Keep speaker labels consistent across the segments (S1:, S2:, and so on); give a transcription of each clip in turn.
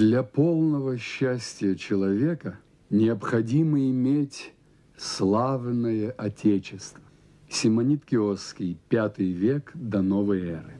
S1: Для полного счастья человека необходимо иметь славное Отечество. Симонид Киосский, V век до новой эры.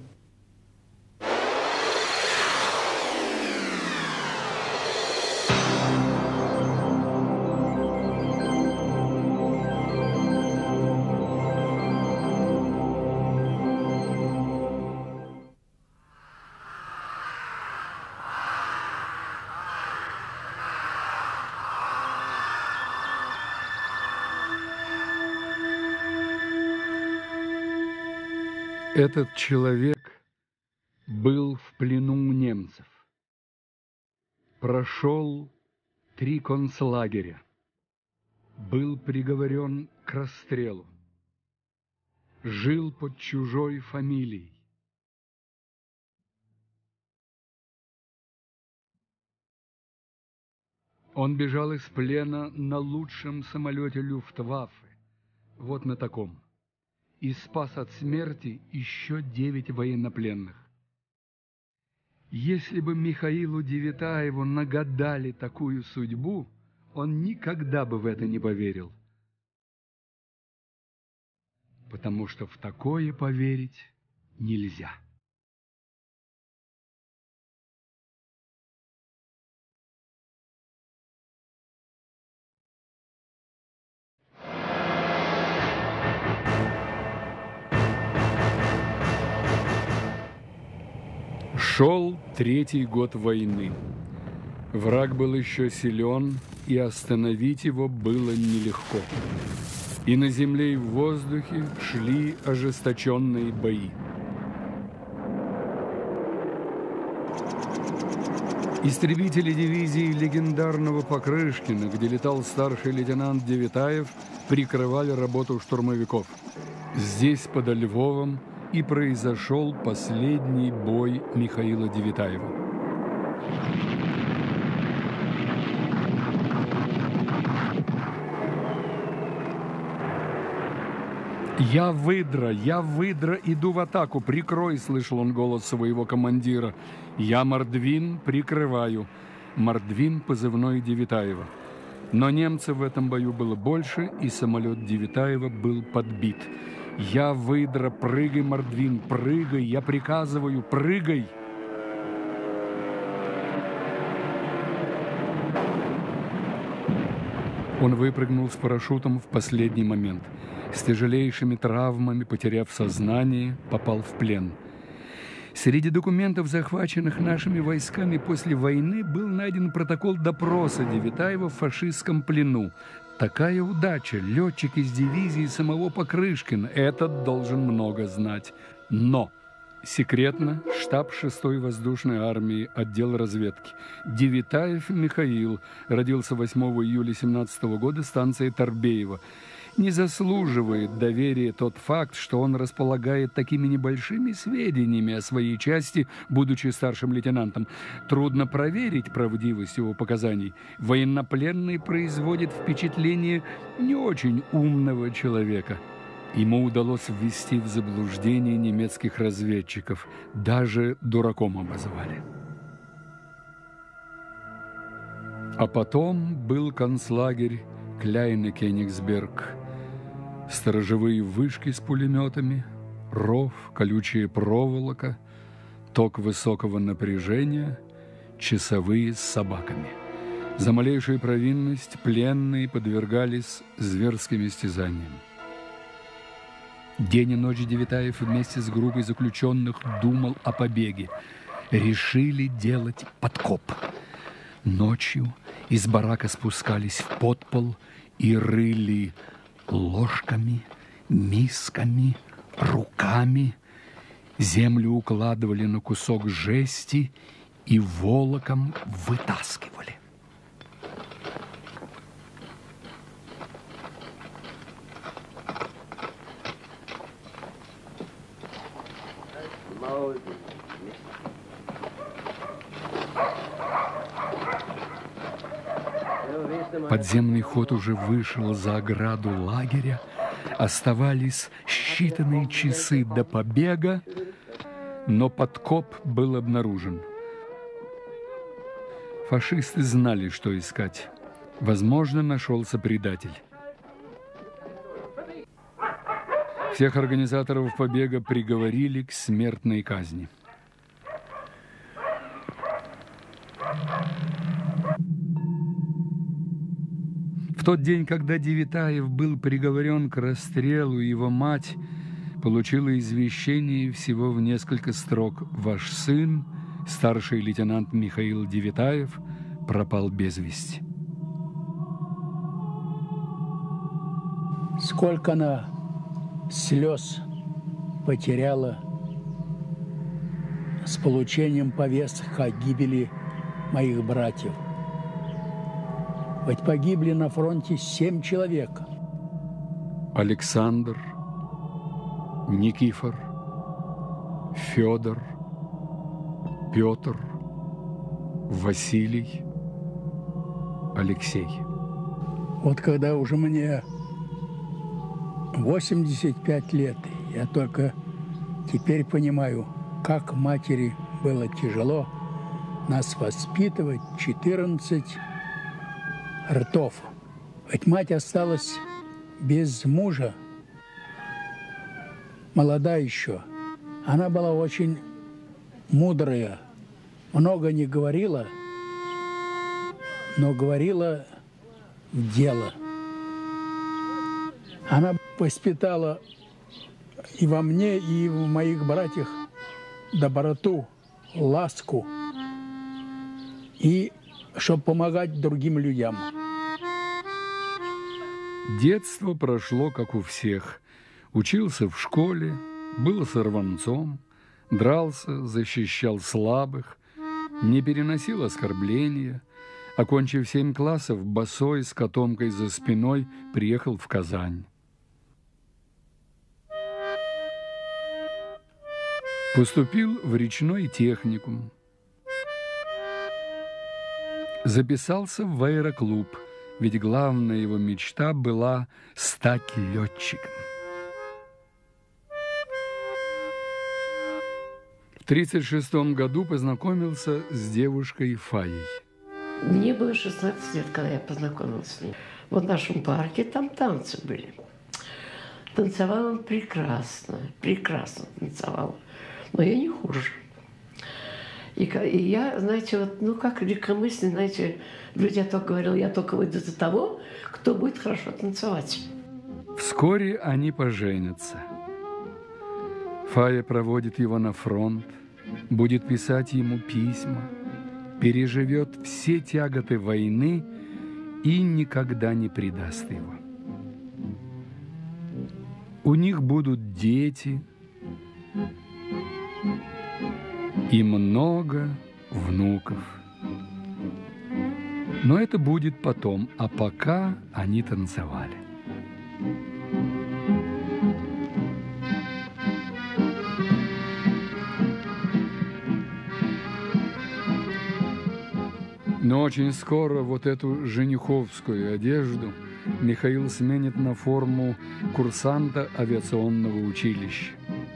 S1: Этот человек был в плену у немцев, прошел 3 концлагеря, был приговорен к расстрелу, жил под чужой фамилией. Он бежал из плена на лучшем самолете Люфтваффе, вот на таком, и спас от смерти еще 9 военнопленных. Если бы Михаилу Девятаеву нагадали такую судьбу, он никогда бы в это не поверил. Потому что в такое поверить нельзя. Шел 3-й год войны. Враг был еще силен, и остановить его было нелегко. И на земле, и в воздухе шли ожесточенные бои. Истребители дивизии легендарного Покрышкина, где летал старший лейтенант Девятаев, прикрывали работу штурмовиков. Здесь, под Львовом, и произошел последний бой Михаила Девятаева. «Я выдра, иду в атаку, прикрой!» — слышал он голос своего командира. «Я Мордвин, прикрываю». Мордвин — позывной Девятаева. Но немцев в этом бою было больше, и самолет Девятаева был подбит. «Я выдра, прыгай, Мордвин, прыгай, я приказываю, прыгай!» Он выпрыгнул с парашютом в последний момент. С тяжелейшими травмами, потеряв сознание, попал в плен. Среди документов, захваченных нашими войсками после войны, был найден протокол допроса Девятаева в фашистском плену. Такая удача! Летчик из дивизии самого Покрышкина. Этот должен много знать. Но секретно штаб 6-й воздушной армии, отдел разведки. Девятаев Михаил родился 8 июля 17 года, станция Торбеева. Не заслуживает доверия тот факт, что он располагает такими небольшими сведениями о своей части, будучи старшим лейтенантом. Трудно проверить правдивость его показаний. Военнопленный производит впечатление не очень умного человека. Ему удалось ввести в заблуждение немецких разведчиков. Даже дураком обозвали. А потом был концлагерь Кляйне-Кенигсберг. Сторожевые вышки с пулеметами, ров, колючая проволока, ток высокого напряжения, часовые с собаками. За малейшую провинность пленные подвергались зверским истязаниям. День и ночь Девятаев вместе с группой заключенных думал о побеге. Решили делать подкоп. Ночью из барака спускались в подпол и рыли ложками, мисками, руками. Землю укладывали на кусок жести и волоком вытаскивали. Подземный ход уже вышел за ограду лагеря. Оставались считанные часы до побега, но подкоп был обнаружен. Фашисты знали, что искать. Возможно, нашелся предатель. Всех организаторов побега приговорили к смертной казни. В тот день, когда Девитаев был приговорен к расстрелу, его мать получила извещение всего в несколько строк: «Ваш сын, старший лейтенант Михаил Девитаев, пропал без вести».
S2: Сколько она слез потеряла с получением повесток о гибели моих братьев. Ведь погибли на фронте 7 человек.
S1: Александр, Никифор, Федор, Петр, Василий, Алексей.
S2: Вот когда уже мне 85 лет, я только теперь понимаю, как матери было тяжело нас воспитывать, 14 ртов. Ведь мать осталась без мужа, молода еще. Она была очень мудрая, много не говорила, но говорила в дело. Она воспитала и во мне, и в моих братьях доброту, ласку, и чтобы помогать другим людям.
S1: Детство прошло, как у всех. Учился в школе, был сорванцом, дрался, защищал слабых, не переносил оскорбления. Окончив 7 классов, босой, с котомкой за спиной, приехал в Казань. Поступил в речной техникум. Записался в аэроклуб, ведь главная его мечта была стать летчиком. В 1936 году познакомился с девушкой Фаей.
S3: Мне было 16 лет, когда я познакомилась с ней. Вот в нашем парке там танцы были. Танцевал он прекрасно, прекрасно танцевал. Но я не хуже. И я, знаете, вот, ну как легкомысленно, знаете, люди только говорили, я только выйду за того, кто будет хорошо танцевать.
S1: Вскоре они поженятся. Фая проводит его на фронт, будет писать ему письма, переживет все тяготы войны и никогда не предаст его. У них будут дети и много внуков. Но это будет потом, а пока они танцевали. Но очень скоро вот эту жениховскую одежду Михаил сменит на форму курсанта авиационного училища.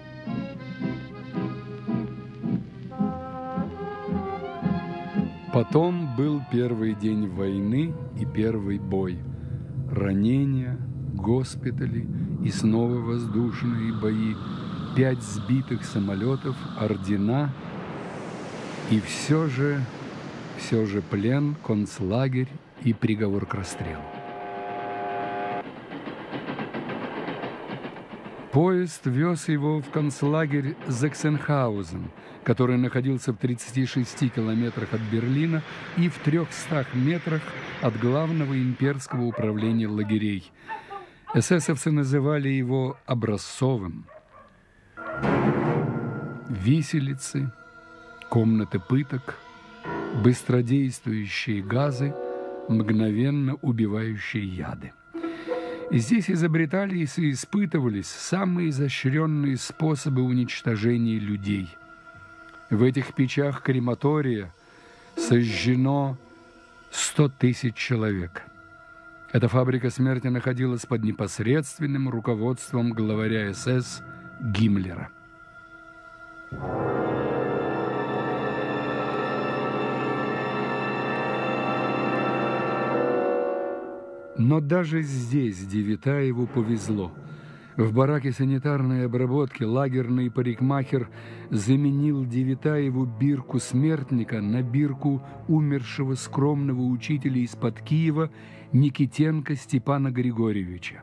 S1: Потом был первый день войны и первый бой. Ранения, госпитали и снова воздушные бои. 5 сбитых самолетов, ордена. И все же плен, концлагерь и приговор к расстрелу. Поезд вез его в концлагерь Заксенхаузен, который находился в 36 километрах от Берлина и в 300 метрах от главного имперского управления лагерей. Эсэсовцы называли его образцовым. Виселицы, комнаты пыток, быстродействующие газы, мгновенно убивающие яды. И здесь изобретались и испытывались самые изощренные способы уничтожения людей. В этих печах крематория сожжено 100 тысяч человек. Эта фабрика смерти находилась под непосредственным руководством главаря СС Гиммлера. Но даже здесь Девитаеву повезло. В бараке санитарной обработки лагерный парикмахер заменил Девитаеву бирку смертника на бирку умершего скромного учителя из-под Киева Никитенко Степана Григорьевича.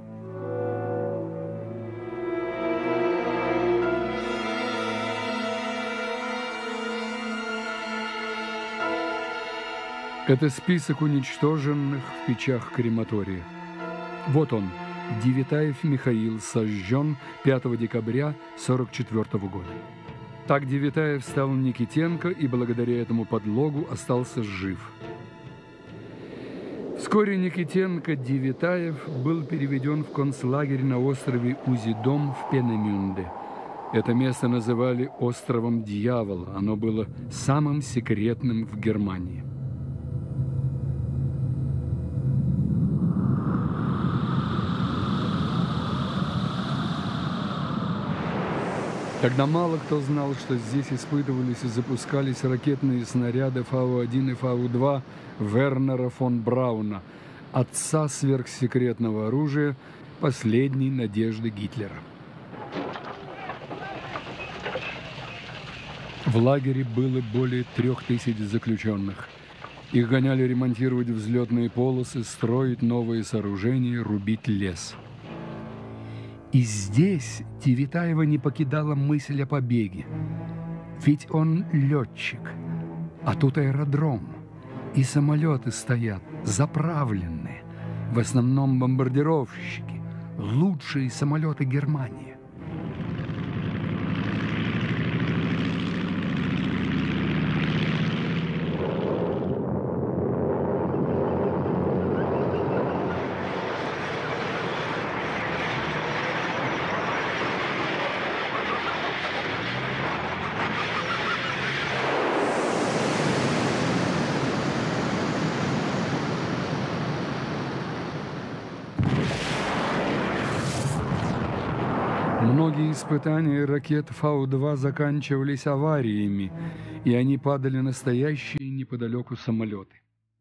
S1: Это список уничтоженных в печах крематория. Вот он, Девитаев Михаил, сожжен 5 декабря 1944 года. Так Девитаев стал Никитенко и благодаря этому подлогу остался жив. Вскоре Никитенко Девитаев был переведен в концлагерь на острове Узидом в Пенемюнде. Это место называли островом Дьявола. Оно было самым секретным в Германии. Тогда мало кто знал, что здесь испытывались и запускались ракетные снаряды Фау-1 и Фау-2 Вернера фон Брауна, отца сверхсекретного оружия, последней надежды Гитлера. В лагере было более 3000 заключенных. Их гоняли ремонтировать взлетные полосы, строить новые сооружения, рубить лес. И здесь Девитаева не покидала мысль о побеге. Ведь он летчик, а тут аэродром, и самолеты стоят заправленные, в основном бомбардировщики, лучшие самолеты Германии. Многие испытания ракет Фау-2 заканчивались авариями, и они падали на стоящие неподалеку самолеты.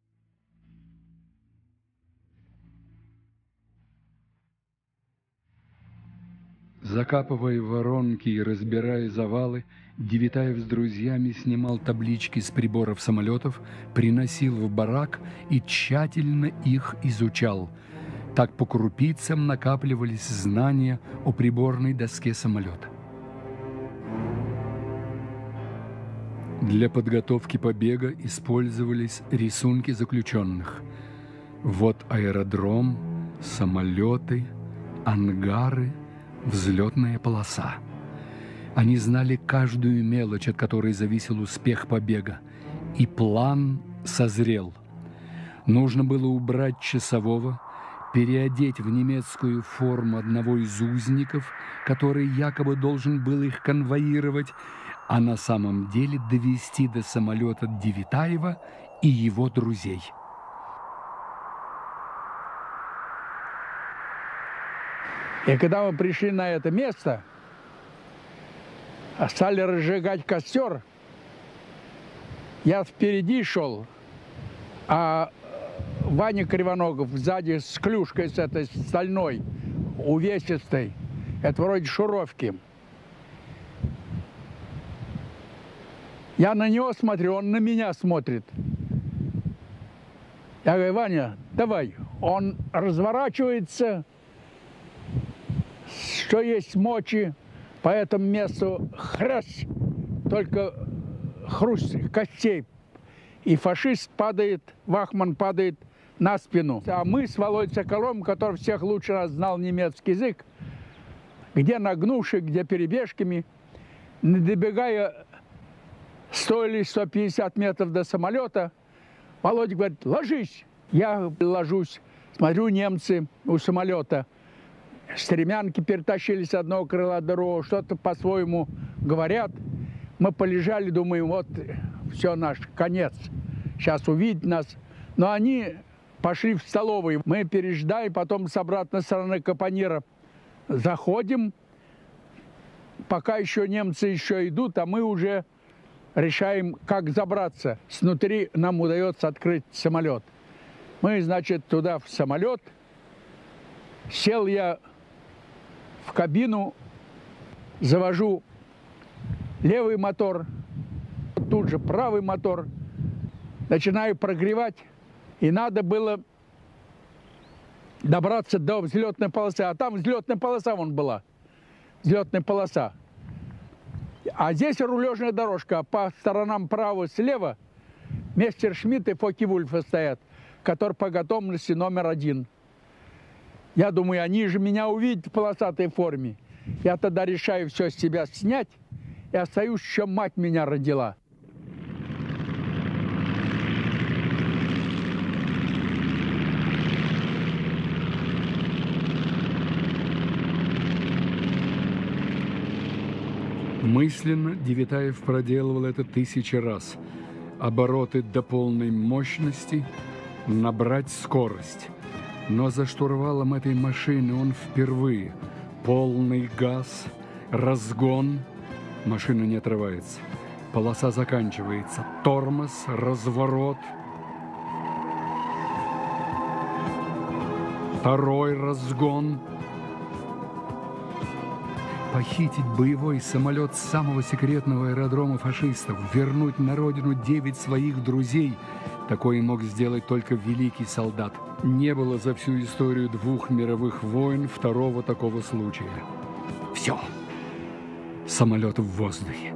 S1: Закапывая воронки и разбирая завалы, Девитаев с друзьями снимал таблички с приборов самолетов, приносил в барак и тщательно их изучал. Так по крупицам накапливались знания о приборной доске самолета. Для подготовки побега использовались рисунки заключенных. Вот аэродром, самолеты, ангары, взлетная полоса. Они знали каждую мелочь, от которой зависел успех побега. И план созрел. Нужно было убрать часового, переодеть в немецкую форму одного из узников, который якобы должен был их конвоировать, а на самом деле довести до самолета Девитаева и его друзей.
S2: И когда мы пришли на это место, стали разжигать костер, я впереди шел, а Ваня Кривоногов сзади с клюшкой с этой стальной, увесистой. Это вроде шуровки. Я на него смотрю, он на меня смотрит. Я говорю: Ваня, давай. Он разворачивается, что есть мочи, по этому месту хрясь, только хруст костей. И фашист падает, вахман падает на спину. А мы с Володей Соколовым, который всех лучше нас знал немецкий язык, где нагнувши, где перебежками, не добегая 100 или 150 метров до самолета, Володя говорит: ложись. Я ложусь, смотрю, немцы у самолета. Стремянки перетащили с одного крыла другого, что-то по-своему говорят. Мы полежали, думаем, вот все, наш конец. Сейчас увидят нас. Но они пошли в столовую. Мы переждали, потом с обратной стороны капонира заходим. Пока еще немцы еще идут, а мы уже решаем, как забраться. Снутри нам удается открыть самолет. Мы, значит, туда в самолет. Сел я в кабину, завожу левый мотор, тут же правый мотор, начинаю прогревать, и надо было добраться до взлетной полосы. А там взлетная полоса вон была, взлетная полоса. А здесь рулежная дорожка, а по сторонам право слева Мессершмитт и Фокке-Вульфы стоят, которые по готовности номер 1. Я думаю, они же меня увидят в полосатой форме. Я тогда решаю все с себя снять и остаюсь, еще мать меня родила.
S1: Мысленно Девятаев проделывал это 1000 раз. Обороты до полной мощности, набрать скорость. Но за штурвалом этой машины он впервые. Полный газ, разгон. Машина не отрывается. Полоса заканчивается. Тормоз, разворот. Второй разгон. Похитить боевой самолет с самого секретного аэродрома фашистов, вернуть на родину 9 своих друзей. Такое мог сделать только великий солдат. Не было за всю историю 2 мировых войн второго такого случая. Все. Самолет в воздухе.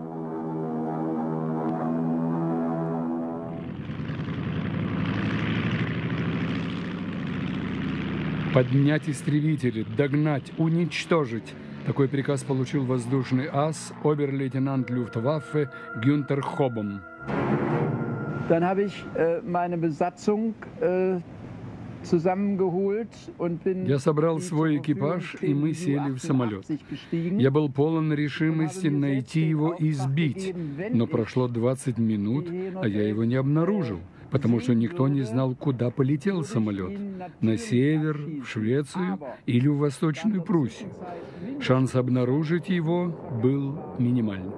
S1: Поднять истребители, догнать, уничтожить. Такой приказ получил воздушный ас, обер-лейтенант Люфтваффе Гюнтер Хобом.
S4: Dann habe ich meine Besatzung zusammengeholt und bin.
S1: Я собрал свой экипаж, и мы сели в самолет. Я был полон решимости найти его и сбить, но прошло 20 минут, а я его не обнаружил, потому что никто не знал, куда полетел самолет – на север, в Швецию или в Восточную Пруссию. Шанс обнаружить его был минимальным.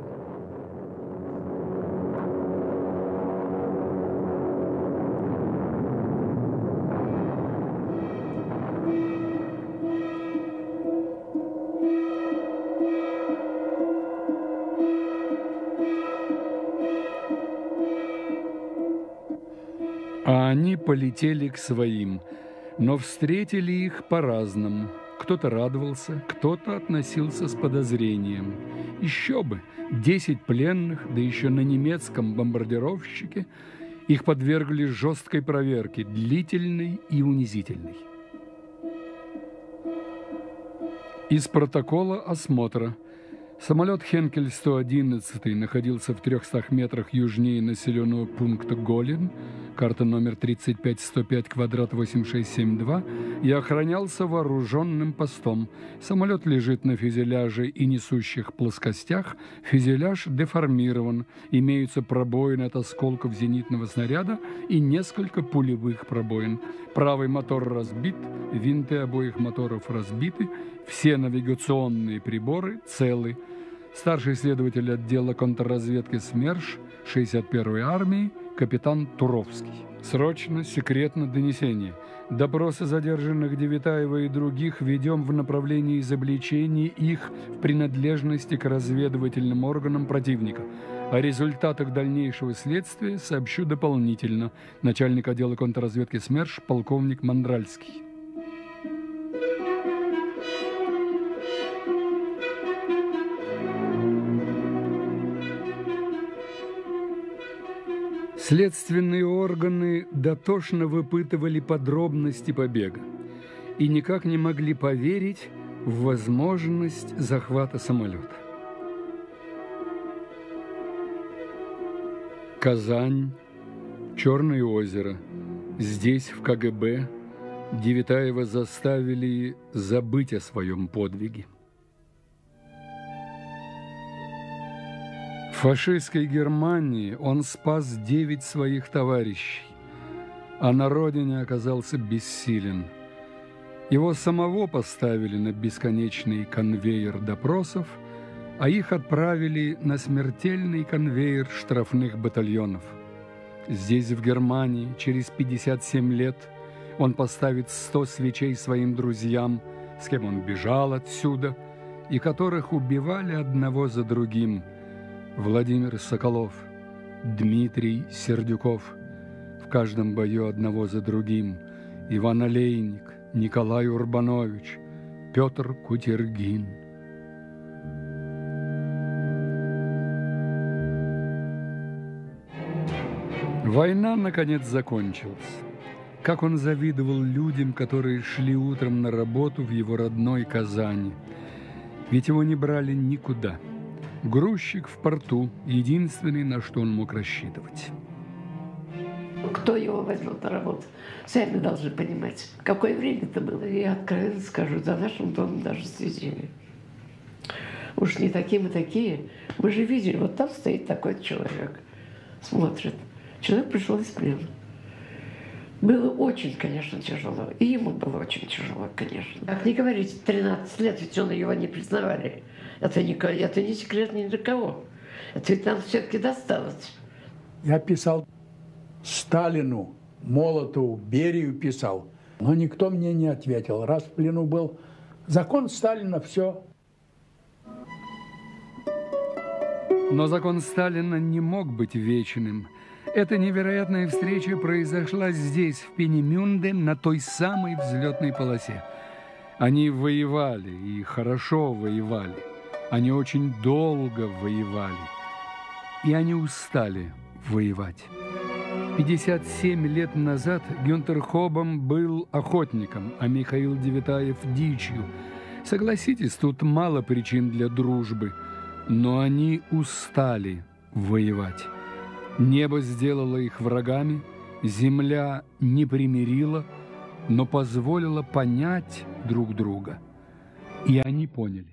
S1: А они полетели к своим, но встретили их по-разному. Кто-то радовался, кто-то относился с подозрением. Еще бы, 10 пленных, да еще на немецком бомбардировщике. Их подвергли жесткой проверке, длительной и унизительной. Из протокола осмотра. Самолет Хенкель-111 находился в 300 метрах южнее населенного пункта Голен, карта номер 35-105-8672, и охранялся вооруженным постом. Самолет лежит на фюзеляже и несущих плоскостях. Фюзеляж деформирован, имеются пробоины от осколков зенитного снаряда и несколько пулевых пробоин. Правый мотор разбит, винты обоих моторов разбиты, все навигационные приборы целы. Старший следователь отдела контрразведки СМЕРШ 61-й армии капитан Туровский. Срочно, секретно донесение. Допросы задержанных Девятаева и других ведем в направлении изобличения их в принадлежности к разведывательным органам противника. О результатах дальнейшего следствия сообщу дополнительно. Начальник отдела контрразведки СМЕРШ полковник Мандральский. Следственные органы дотошно выпытывали подробности побега и никак не могли поверить в возможность захвата самолета. Казань, Черное озеро. Здесь, в КГБ, Девятаева заставили забыть о своем подвиге. В фашистской Германии он спас 9 своих товарищей, а на родине оказался бессилен. Его самого поставили на бесконечный конвейер допросов, а их отправили на смертельный конвейер штрафных батальонов. Здесь, в Германии, через 57 лет, Он поставит 100 свечей своим друзьям, с кем он бежал отсюда, и которых убивали одного за другим. Владимир Соколов, Дмитрий Сердюков, в каждом бою одного за другим. Иван Олейник, Николай Урбанович, Петр Кутергин. Война, наконец, закончилась. Как он завидовал людям, которые шли утром на работу в его родной Казани. Ведь его не брали никуда. Грузчик в порту – единственный, на что он мог рассчитывать.
S3: Кто его возьмет на работу? Сами должны понимать, какое время это было. Я откровенно скажу, за нашим домом даже следили. Уж не такие мы такие. Мы же видели, вот там стоит такой человек, смотрит. Человек пришел из плена. Было очень, конечно, тяжело. И ему было очень тяжело, конечно. Как не говорить, 13 лет, ведь он его не признавали. Это не секрет ни для кого. Это ведь нам все-таки досталось.
S2: Я писал Сталину, Молотову, Берию писал, но никто мне не ответил. Раз в плену был, закон Сталина, все.
S1: Но закон Сталина не мог быть вечным. Эта невероятная встреча произошла здесь, в Пенемюнде, на той самой взлетной полосе. Они воевали, и хорошо воевали. Они очень долго воевали. И они устали воевать. 57 лет назад Гюнтер Хобом был охотником, а Михаил Девятаев – дичью. Согласитесь, тут мало причин для дружбы, но они устали воевать. Небо сделало их врагами, земля не примирила, но позволила понять друг друга. И они поняли.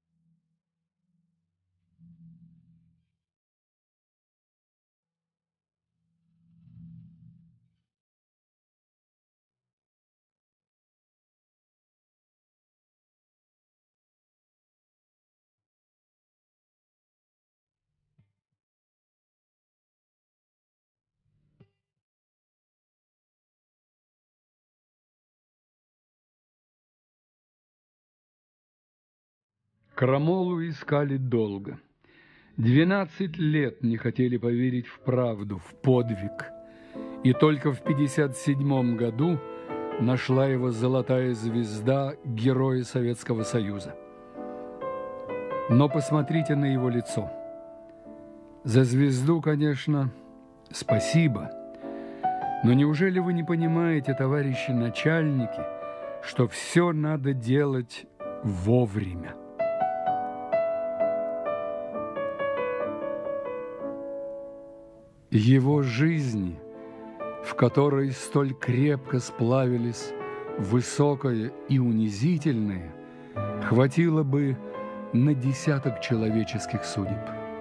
S1: Крамолу искали долго. 12 лет не хотели поверить в правду, в подвиг. И только в 1957 году нашла его золотая звезда Героя Советского Союза. Но посмотрите на его лицо. За звезду, конечно, спасибо. Но неужели вы не понимаете, товарищи начальники, что все надо делать вовремя? Его жизни, в которой столь крепко сплавились высокое и унизительное, хватило бы на десяток человеческих судеб.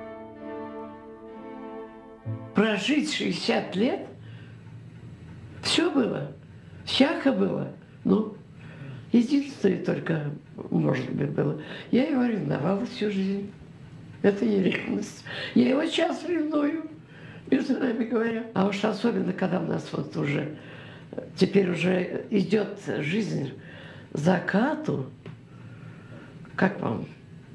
S3: Прожить 60 лет, все было, всяко было. Ну, единственное только, может быть, было. Я его ревновала всю жизнь. Это не ревность. Я его сейчас ревную, между нами говоря. А уж особенно, когда у нас вот уже, теперь уже идет жизнь к закату, как вам?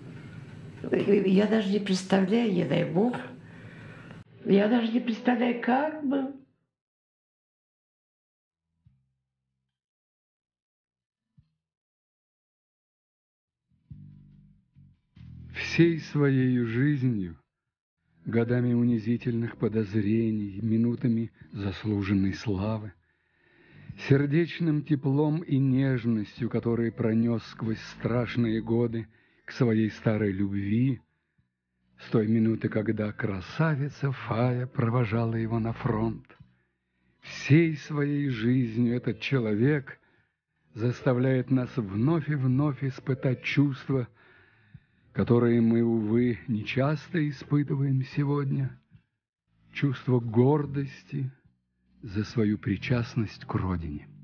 S3: Я даже не представляю, не дай Бог, я даже не представляю, как бы.
S1: Всей своей жизнью, годами унизительных подозрений, минутами заслуженной славы, сердечным теплом и нежностью, который пронес сквозь страшные годы к своей старой любви, с той минуты, когда красавица Фая провожала его на фронт. Всей своей жизнью этот человек заставляет нас вновь и вновь испытать чувства, которые мы, увы, нечасто испытываем сегодня, чувство гордости за свою причастность к Родине.